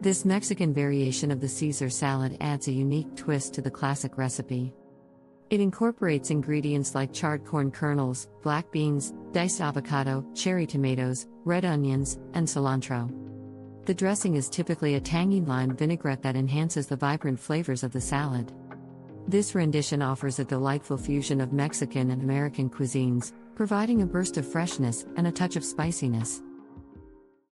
This Mexican variation of the Caesar salad adds a unique twist to the classic recipe. It incorporates ingredients like charred corn kernels, black beans, diced avocado, cherry tomatoes, red onions, and cilantro. The dressing is typically a tangy lime vinaigrette that enhances the vibrant flavors of the salad. This rendition offers a delightful fusion of Mexican and American cuisines, providing a burst of freshness and a touch of spiciness.